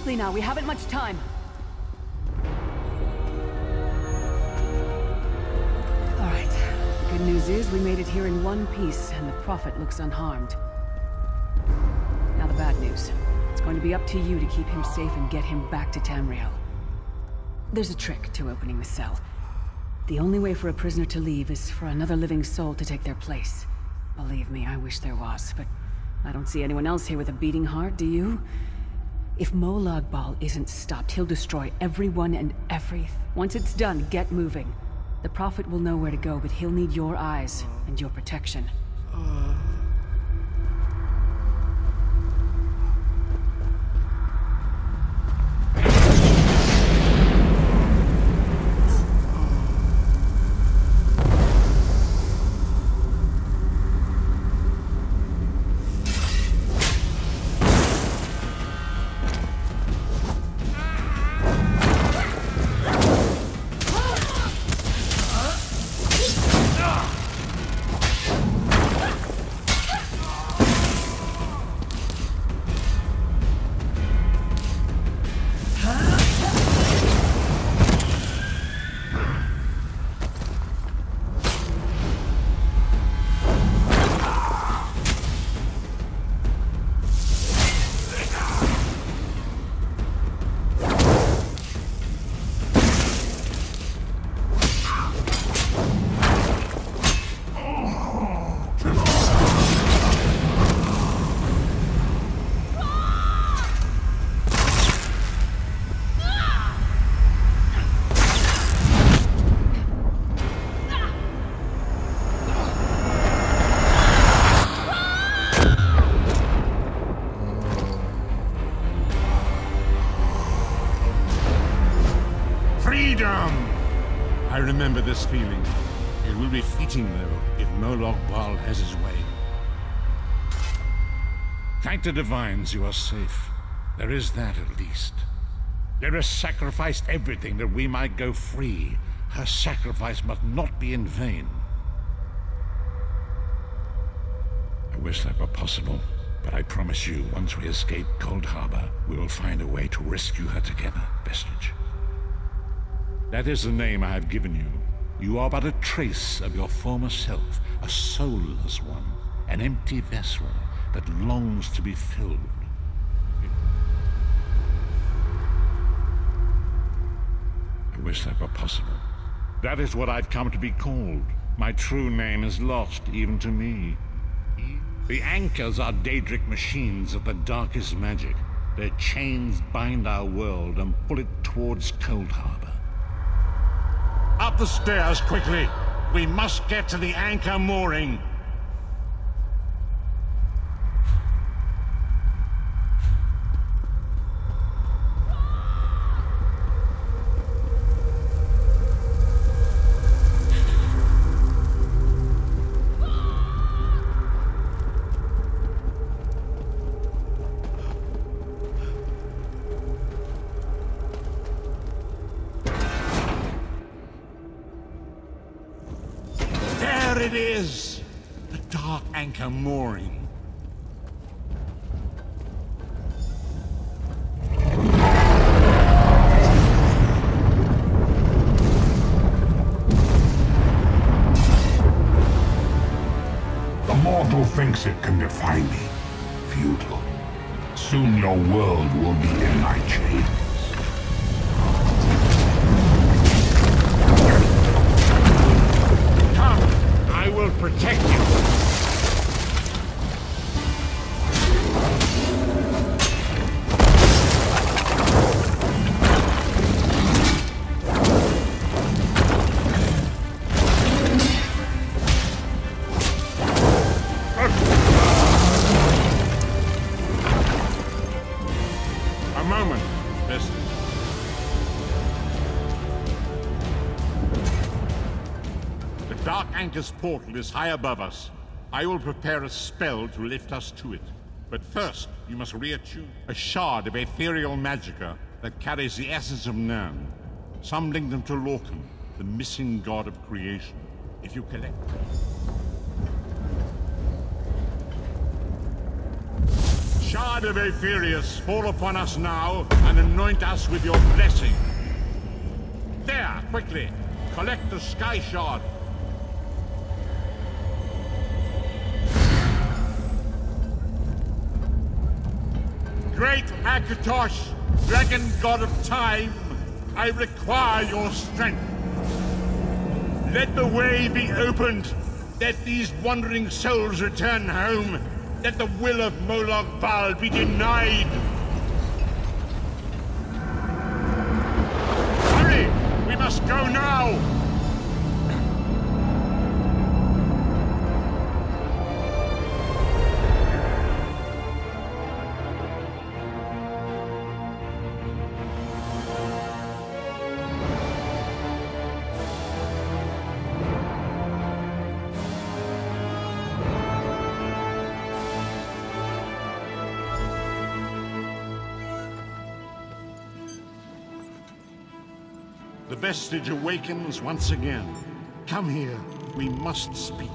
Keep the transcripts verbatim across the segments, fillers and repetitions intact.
quickly now, we haven't much time. Alright, the good news is we made it here in one piece, and the Prophet looks unharmed. Now the bad news. It's going to be up to you to keep him safe and get him back to Tamriel. There's a trick to opening the cell. The only way for a prisoner to leave is for another living soul to take their place. Believe me, I wish there was, but I don't see anyone else here with a beating heart, do you? If Molag Bal isn't stopped, he'll destroy everyone and everything. Once it's done, get moving. The Prophet will know where to go, but he'll need your eyes and your protection. I remember this feeling. It will be fleeting, though, if Molag Bal has his way. Thank the Divines you are safe. There is that, at least. Lyra sacrificed everything that we might go free. Her sacrifice must not be in vain. I wish that were possible, but I promise you, once we escape Cold Harbor, we will find a way to rescue her together, Vestige. That is the name I have given you. You are but a trace of your former self, a soulless one, an empty vessel that longs to be filled. I wish that were possible. That is what I've come to be called. My true name is lost, even to me. The anchors are Daedric machines of the darkest magic. Their chains bind our world and pull it towards Cold Harbor. Up the stairs, quickly! We must get to the anchor mooring! There it is! The Dark Anchor mooring. The mortal thinks it can defy me. Futile. Soon your world will be in my chains. I will protect you. A moment, Vestige. Dark Anchor's portal is high above us. I will prepare a spell to lift us to it. But first, you must reattune a shard of ethereal magicka that carries the essence of Nirn. Some link them to Lorkhan, the missing god of creation. If you collect them... Shard of Aetherius, fall upon us now and anoint us with your blessing. There, quickly! Collect the Sky Shard. Great Akatosh, Dragon God of Time, I require your strength. Let the way be opened. Let these wandering souls return home. Let the will of Molag Bal be denied. Hurry! We must go now! The vestige awakens once again. Come here, we must speak.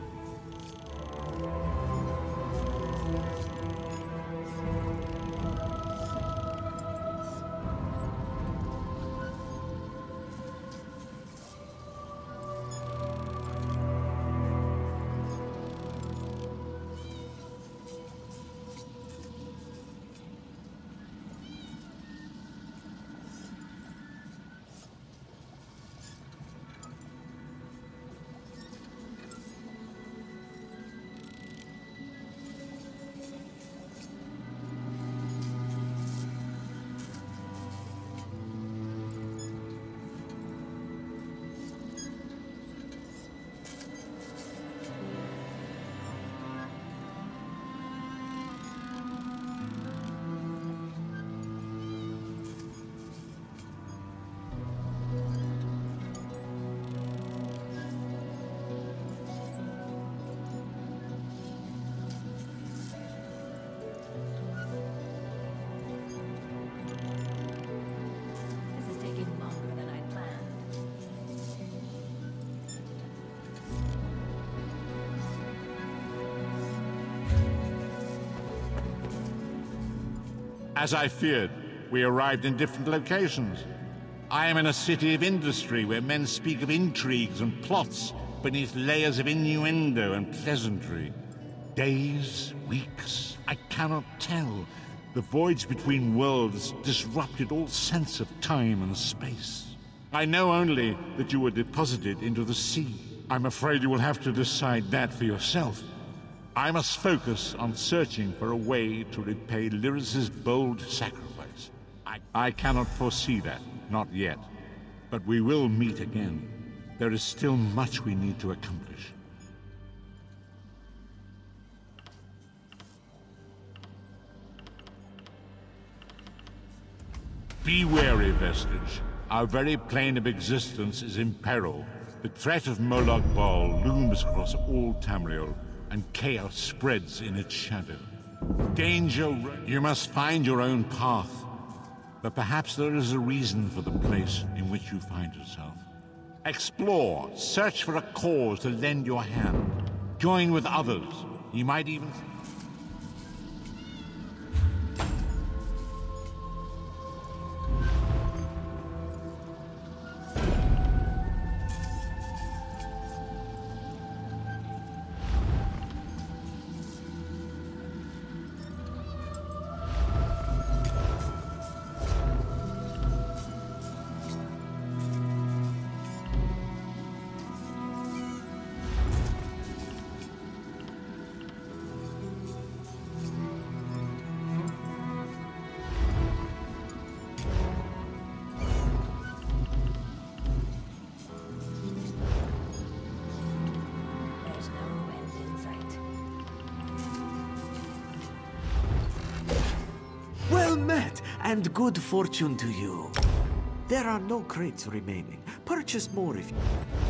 As I feared, we arrived in different locations. I am in a city of industry where men speak of intrigues and plots beneath layers of innuendo and pleasantry. Days, weeks, I cannot tell. The voyage between worlds disrupted all sense of time and space. I know only that you were deposited into the sea. I'm afraid you will have to decide that for yourself. I must focus on searching for a way to repay Lyris's bold sacrifice. I, I cannot foresee that, not yet. But we will meet again. There is still much we need to accomplish. Be wary, Vestige. Our very plane of existence is in peril. The threat of Molag Bal looms across all Tamriel, and chaos spreads in its shadow. Danger, you must find your own path. But perhaps there is a reason for the place in which you find yourself. Explore, search for a cause to lend your hand. Join with others. You might even... And good fortune to you. There are no crates remaining. Purchase more if you...